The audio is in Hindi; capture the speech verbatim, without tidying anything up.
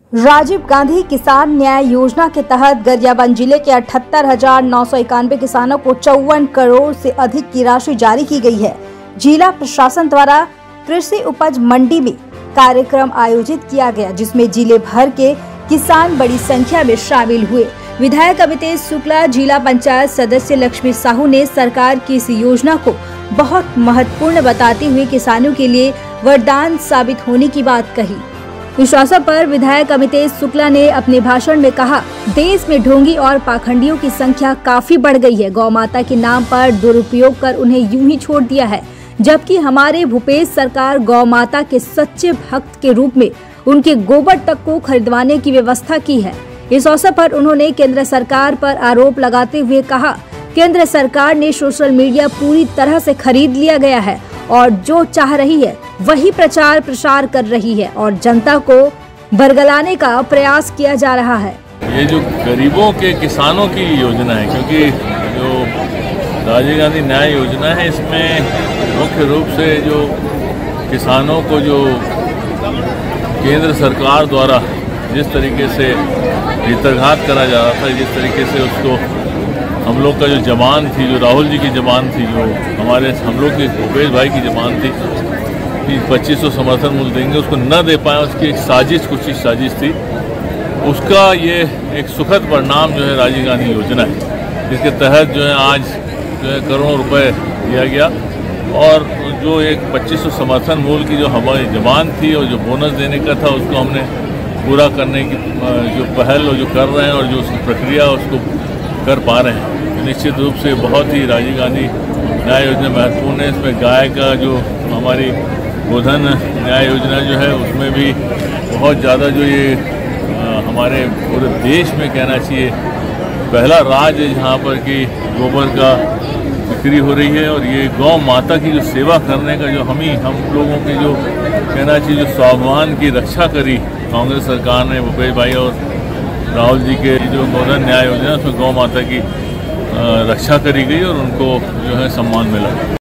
राजीव गांधी किसान न्याय योजना के तहत गरियाबंद जिले के अठहत्तर हजार नौ सौ इक्यानवे किसानों को चौवन करोड़ से अधिक की राशि जारी की गई है। जिला प्रशासन द्वारा कृषि उपज मंडी में कार्यक्रम आयोजित किया गया, जिसमें जिले भर के किसान बड़ी संख्या में शामिल हुए। विधायक अमितेश शुक्ला, जिला पंचायत सदस्य लक्ष्मी साहू ने सरकार की इस योजना को बहुत महत्वपूर्ण बताते हुए किसानों के लिए वरदान साबित होने की बात कही। इस अवसर पर विधायक अमितेश शुक्ला ने अपने भाषण में कहा, देश में ढोंगी और पाखंडियों की संख्या काफी बढ़ गई है। गौ माता के नाम पर दुरुपयोग कर उन्हें यूं ही छोड़ दिया है, जबकि हमारे भूपेश सरकार गौ माता के सच्चे भक्त के रूप में उनके गोबर तक को खरीदवाने की व्यवस्था की है। इस अवसर पर उन्होंने केंद्र सरकार पर आरोप लगाते हुए कहा, केंद्र सरकार ने सोशल मीडिया पूरी तरह से खरीद लिया गया है और जो चाह रही है वही प्रचार प्रसार कर रही है और जनता को बरगलाने का प्रयास किया जा रहा है। ये जो गरीबों के किसानों की योजना है, क्योंकि जो राजीव गांधी न्याय योजना है, इसमें मुख्य रूप से जो किसानों को जो केंद्र सरकार द्वारा जिस तरीके से हितघात करा जा रहा था, जिस तरीके से उसको हम लोग का जो जवान थी, जो राहुल जी की जवान थी, जो हमारे हम लोग की भूपेश भाई की जवान थी कि पच्चीस सौ समर्थन मूल्य देंगे, उसको न दे पाए, उसकी एक साजिश कुछ साजिश थी। उसका ये एक सुखद परिणाम जो है राजीव गांधी योजना है, जिसके तहत जो है आज जो है करोड़ों रुपए दिया गया और जो एक पच्चीस सौ समर्थन मूल्य की जो हमारी जवान थी और जो बोनस देने का था, उसको हमने पूरा करने की जो पहल और जो कर रहे हैं और जो उसकी प्रक्रिया उसको कर पा रहे हैं। निश्चित रूप से बहुत ही राजीव गांधी न्याय योजना महत्वपूर्ण है। इसमें गाय का जो हमारी गोधन न्याय योजना जो है, उसमें भी बहुत ज़्यादा जो ये आ, हमारे पूरे देश में कहना चाहिए पहला राज्य है जहाँ पर कि गोबर का बिक्री हो रही है। और ये गौ माता की जो सेवा करने का जो हम ही हम लोगों की जो कहना चाहिए जो स्वाभिमान की रक्षा करी कांग्रेस सरकार ने, भूपेश भाई और राहुल जी के जो गोधन न्याय योजना, उसमें गौ माता की रक्षा करी गई और उनको जो है सम्मान मिला।